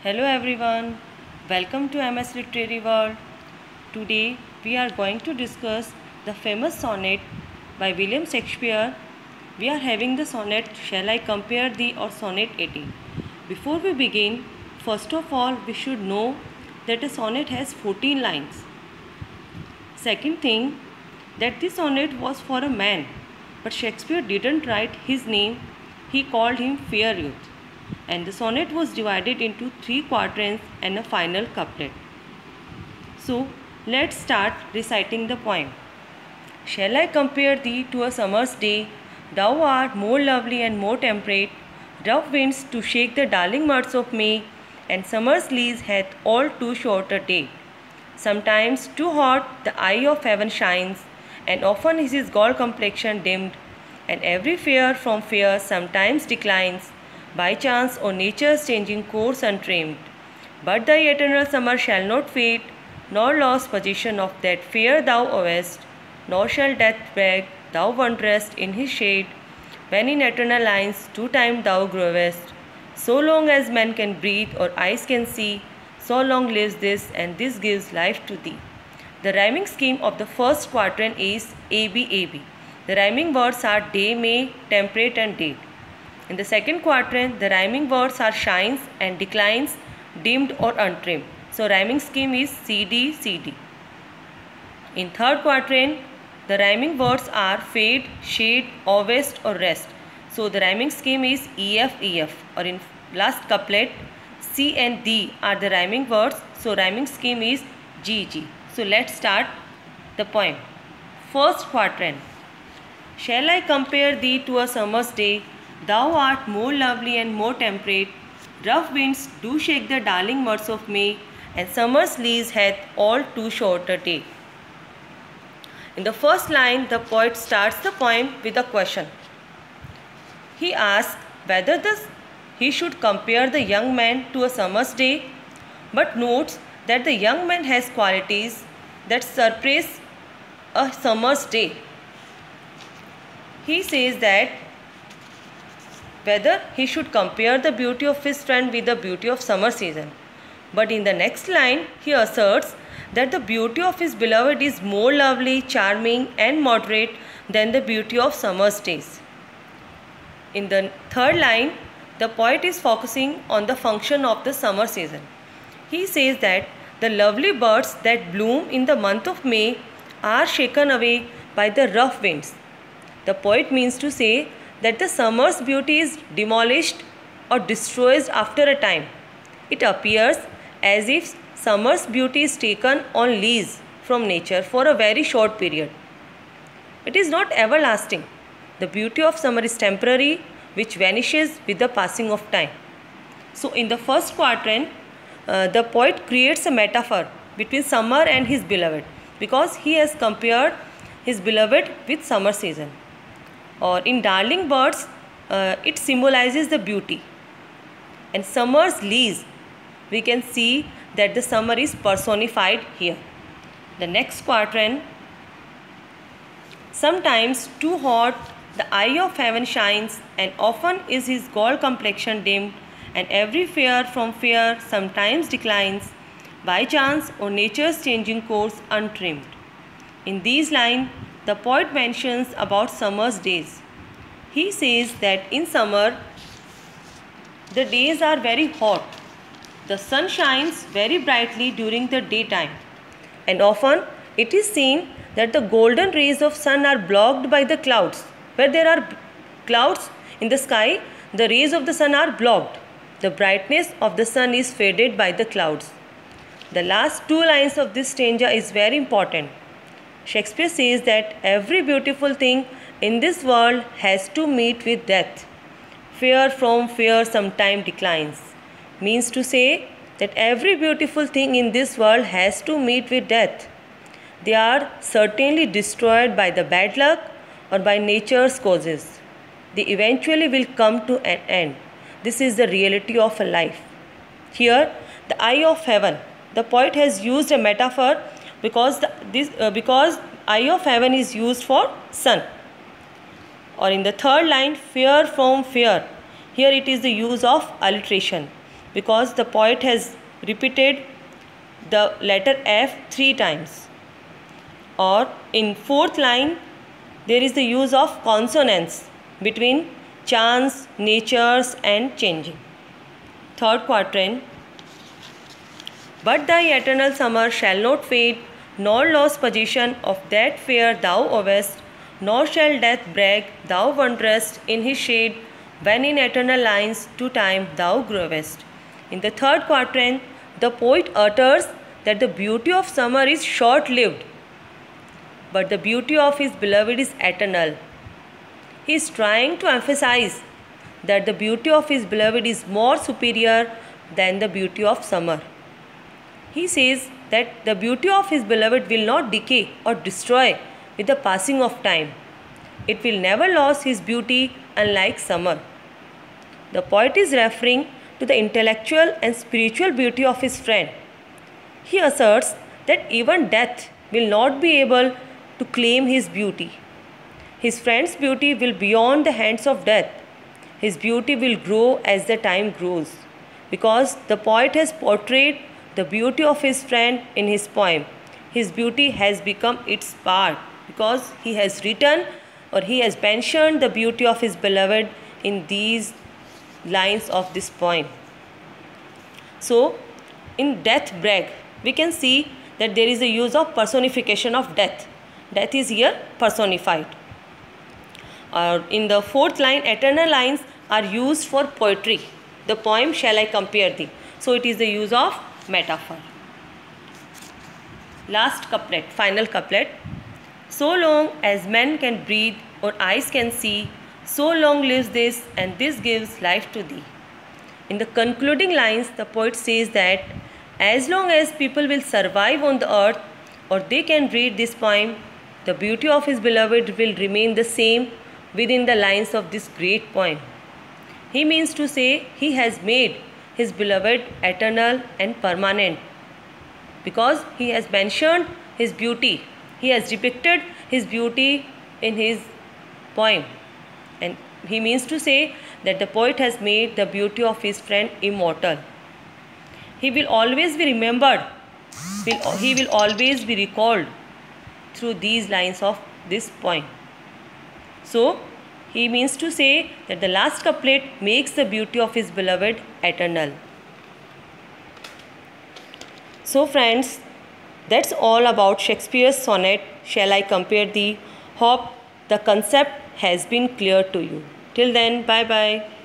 Hello everyone, welcome to MS Literary World. Today we are going to discuss the famous sonnet by William Shakespeare. We are having the sonnet Shall I Compare Thee or Sonnet 18. Before we begin, first of all we should know that a sonnet has 14 lines. Second thing, that this sonnet was for a man, but Shakespeare didn't write his name, he called him Fair Youth. And the sonnet was divided into 3 quatrains and a final couplet. So, let's start reciting the poem. Shall I compare thee to a summer's day? Thou art more lovely and more temperate. Rough winds to shake the darling mirths of May, and summer's lease hath all too short a day. Sometimes too hot the eye of heaven shines, and often is his gold complexion dimmed, and every fair from fair sometimes declines, by chance or nature's changing course untrimmed. But thy eternal summer shall not fade, nor lose possession of that fair thou owest, nor shall death brag thou wanderest in his shade, when in eternal lines to time thou growest. So long as man can breathe or eyes can see, so long lives this, and this gives life to thee. The rhyming scheme of the first quatrain is ABAB. The rhyming words are day, May, temperate and date. In the second quatrain, the rhyming words are shines and declines, dimmed or untrimmed. So rhyming scheme is CD, CD. In third quatrain, the rhyming words are fade, shade, ovest or rest. So the rhyming scheme is EF, EF. Or in last couplet, C and D are the rhyming words. So rhyming scheme is GG. So let's start the poem. First quatrain. Shall I compare thee to a summer's day? Thou art more lovely and more temperate. Rough winds do shake the darling mirths of May, and summer's lease hath all too short a day. In the first line, the poet starts the poem with a question. He asks whether he should compare the young man to a summer's day, but notes that the young man has qualities that surpass a summer's day. He says that whether he should compare the beauty of his friend with the beauty of summer season. But in the next line, he asserts that the beauty of his beloved is more lovely, charming and moderate than the beauty of summer's days. In the third line, the poet is focusing on the function of the summer season. He says that the lovely birds that bloom in the month of May are shaken away by the rough winds. The poet means to say that the summer's beauty is demolished or destroyed after a time. It appears as if summer's beauty is taken on lease from nature for a very short period. It is not everlasting. The beauty of summer is temporary, which vanishes with the passing of time. So in the first quatrain, the poet creates a metaphor between summer and his beloved, because he has compared his beloved with summer season. Or in darling birds, it symbolizes the beauty. And summer's lease, we can see that the summer is personified here. The next quatrain. Sometimes too hot the eye of heaven shines, and often is his gold complexion dimmed, and every fair from fair sometimes declines, by chance or nature's changing course untrimmed. In these lines, the poet mentions about summer's days. He says that in summer, the days are very hot. The sun shines very brightly during the daytime, and often it is seen that the golden rays of sun are blocked by the clouds. Where there are clouds in the sky, the rays of the sun are blocked. The brightness of the sun is faded by the clouds. The last 2 lines of this stanza is very important. Shakespeare says that every beautiful thing in this world has to meet with death. Fair from fair sometime declines. Means to say that every beautiful thing in this world has to meet with death. They are certainly destroyed by the bad luck or by nature's causes. They eventually will come to an end. This is the reality of a life. Here, the eye of heaven. The poet has used a metaphor because eye of heaven is used for sun. Or in the third line, fair from fair. Here it is the use of alliteration. because the poet has repeated the letter F 3 times. Or in fourth line, there is the use of consonants between chance, natures and changing. Third quatrain. But thy eternal summer shall not fade, nor lose possession of that fair thou owest, nor shall death brag thou wanderest in his shade, when in eternal lines to time thou growest. In the third quatrain, the poet utters that the beauty of summer is short-lived, but the beauty of his beloved is eternal. He is trying to emphasize that the beauty of his beloved is more superior than the beauty of summer. He says that the beauty of his beloved will not decay or destroy with the passing of time. It will never lose his beauty, unlike summer. The poet is referring to the intellectual and spiritual beauty of his friend. He asserts that even death will not be able to claim his beauty. His friend's beauty will be beyond the hands of death. His beauty will grow as the time grows, because the poet has portrayed the beauty of his friend in his poem. His beauty has become its part, because he has written or he has mentioned the beauty of his beloved in these lines of this poem. So, in Death Brag, we can see that there is a use of personification of death. Death is here personified. In the fourth line, eternal lines are used for poetry. The poem Shall I Compare Thee? So, it is the use of metaphor. Last couplet, final couplet. So long as men can breathe or eyes can see, so long lives this, and this gives life to thee. In the concluding lines, the poet says that as long as people will survive on the earth or they can read this poem, the beauty of his beloved will remain the same within the lines of this great poem. He means to say he has made his beloved eternal and permanent, because he has mentioned his beauty. He has depicted his beauty in his poem, and he means to say that the poet has made the beauty of his friend immortal. He will always be remembered, he will always be recalled through these lines of this poem. So, he means to say that the last couplet makes the beauty of his beloved eternal. So friends, that's all about Shakespeare's sonnet, Shall I Compare Thee? Hope the concept has been clear to you. Till then, bye bye.